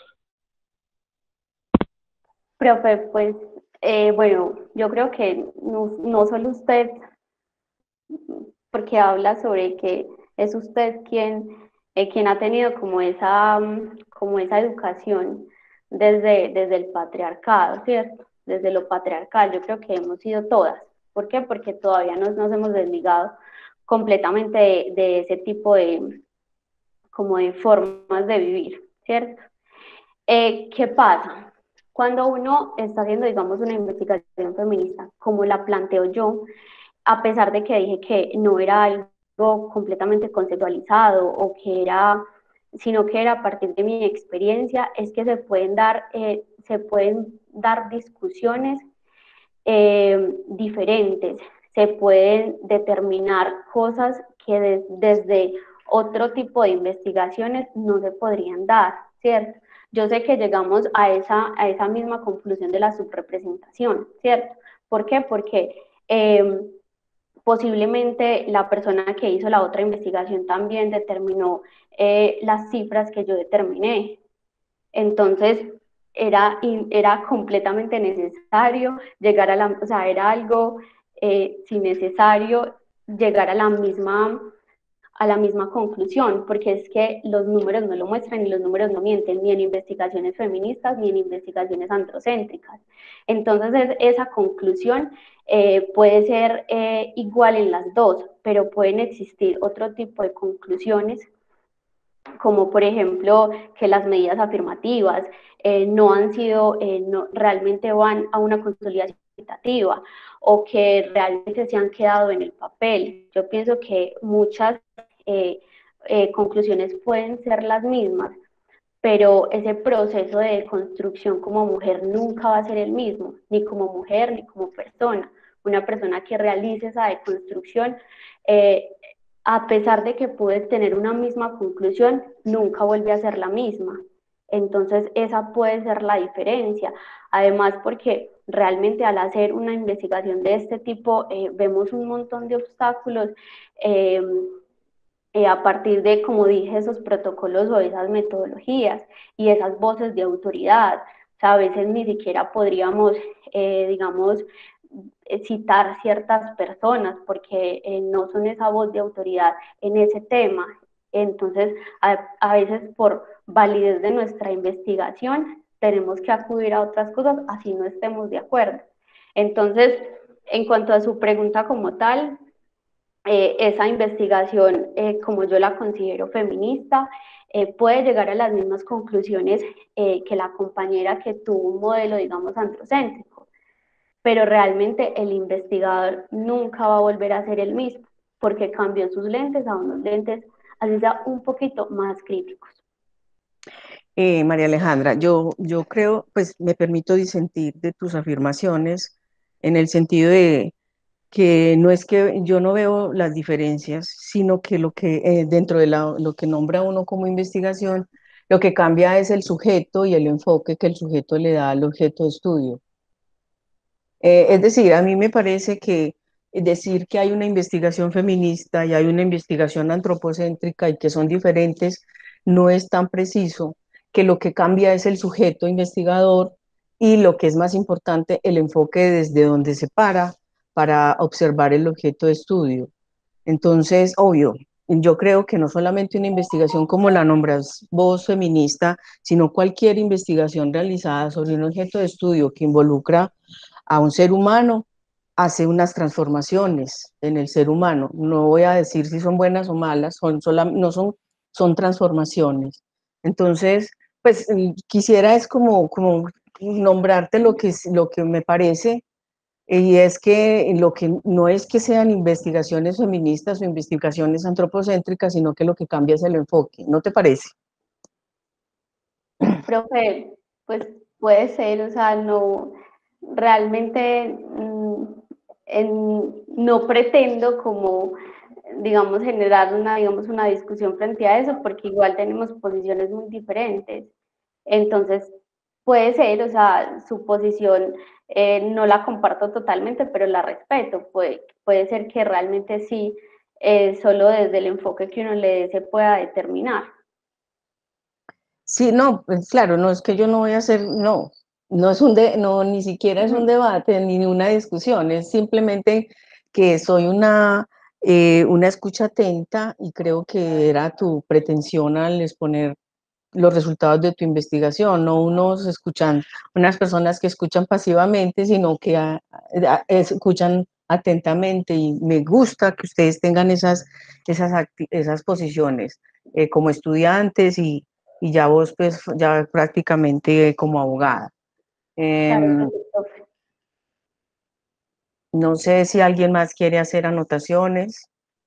Profe, pues eh, bueno, yo creo que no, no solo usted, porque habla sobre que es usted quien, eh, quien ha tenido como esa, como esa educación desde, desde el patriarcado, ¿cierto? Desde lo patriarcal, yo creo que hemos sido todas. ¿Por qué? Porque todavía nos, nos hemos desligado completamente de, de ese tipo de, como de formas de vivir, ¿cierto? Eh, ¿Qué pasa? Cuando uno está haciendo, digamos, una investigación feminista, como la planteo yo, a pesar de que dije que no era algo completamente conceptualizado o que era, sino que era a partir de mi experiencia, es que se pueden dar, eh, se pueden dar discusiones eh, diferentes, se pueden determinar cosas que de, desde otro tipo de investigaciones no se podrían dar, ¿cierto? Yo sé que llegamos a esa, a esa misma conclusión de la subrepresentación, ¿cierto? ¿Por qué? Porque eh, posiblemente la persona que hizo la otra investigación también determinó eh, las cifras que yo determiné. Entonces, era, era completamente necesario llegar a la, o sea, era algo, eh, si necesario, llegar a la misma, a la misma conclusión, porque es que los números no lo muestran y los números no mienten, ni en investigaciones feministas ni en investigaciones androcéntricas. Entonces, es, esa conclusión eh, puede ser eh, igual en las dos, pero pueden existir otro tipo de conclusiones, como por ejemplo que las medidas afirmativas eh, no han sido, eh, no, realmente van a una consolidación equitativa o que realmente se han quedado en el papel. Yo pienso que muchas eh, eh, conclusiones pueden ser las mismas, pero ese proceso de construcción como mujer nunca va a ser el mismo, ni como mujer ni como persona. Una persona que realice esa deconstrucción, eh, a pesar de que puede tener una misma conclusión, nunca vuelve a ser la misma. Entonces, esa puede ser la diferencia. Además, porque realmente al hacer una investigación de este tipo, eh, vemos un montón de obstáculos. Eh, eh, a partir de, como dije, esos protocolos o esas metodologías y esas voces de autoridad. O sea, a veces ni siquiera podríamos, eh, digamos, citar ciertas personas porque eh, no son esa voz de autoridad en ese tema. Entonces, a, a veces por validez de nuestra investigación, tenemos que acudir a otras cosas, así no estemos de acuerdo. Entonces, en cuanto a su pregunta como tal, eh, esa investigación, eh, como yo la considero feminista, eh, puede llegar a las mismas conclusiones eh, que la compañera que tuvo un modelo, digamos, androcéntrico, pero realmente el investigador nunca va a volver a ser el mismo, porque cambió sus lentes a unos lentes, así sea un poquito más críticos. Eh, María Alejandra, yo, yo creo, pues me permito disentir de tus afirmaciones en el sentido de que no es que yo no veo las diferencias, sino que lo que eh, dentro de la- lo que nombra uno como investigación, lo que cambia es el sujeto y el enfoque que el sujeto le da al objeto de estudio. Eh, es decir, a mí me parece que decir que hay una investigación feminista y hay una investigación antropocéntrica y que son diferentes no es tan preciso, que lo que cambia es el sujeto investigador y lo que es más importante, el enfoque desde donde se para para observar el objeto de estudio. Entonces, obvio, yo creo que no solamente una investigación como la nombras vos feminista, sino cualquier investigación realizada sobre un objeto de estudio que involucra a un ser humano, hace unas transformaciones en el ser humano. No voy a decir si son buenas o malas, son sola, no son, son transformaciones. Entonces, pues quisiera es como, como nombrarte lo que, lo que me parece, y es que lo que no es que sean investigaciones feministas o investigaciones antropocéntricas, sino que lo que cambia es el enfoque, ¿no te parece? Profe, pues puede ser, o sea, no, realmente mm, en, no pretendo como, digamos, generar una, digamos, una discusión frente a eso, porque igual tenemos posiciones muy diferentes. Entonces, puede ser, o sea, su posición eh, no la comparto totalmente, pero la respeto. Puede, puede ser que realmente sí, eh, solo desde el enfoque que uno le dé se pueda determinar. Sí, no, pues claro, no es que yo no voy a hacer, no, no es un de, no, ni siquiera es un debate ni una discusión, es simplemente que soy una, eh, una escucha atenta y creo que era tu pretensión al exponer los resultados de tu investigación, no unos escuchan, unas personas que escuchan pasivamente, sino que a, a, escuchan atentamente y me gusta que ustedes tengan esas, esas, esas posiciones eh, como estudiantes y, y, ya vos pues ya prácticamente como abogada. Eh, Claro que sí, profe. no sé si alguien más quiere hacer anotaciones.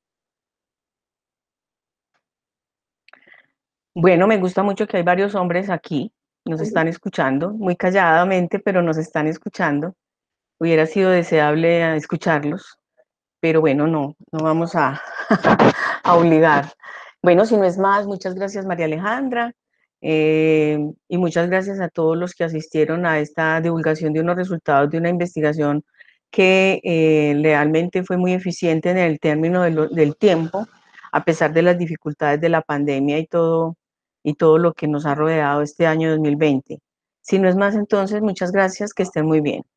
Bueno, me gusta mucho que hay varios hombres aquí, nos están escuchando, muy calladamente, pero nos están escuchando. Hubiera sido deseable escucharlos, pero bueno, no, no vamos a, a obligar. Bueno, si no es más, muchas gracias María Alejandra eh, y muchas gracias a todos los que asistieron a esta divulgación de unos resultados de una investigación que eh, realmente fue muy eficiente en el término de lo, del tiempo, a pesar de las dificultades de la pandemia y todo, y todo lo que nos ha rodeado este año dos mil veinte. Si no es más, entonces, muchas gracias, que estén muy bien.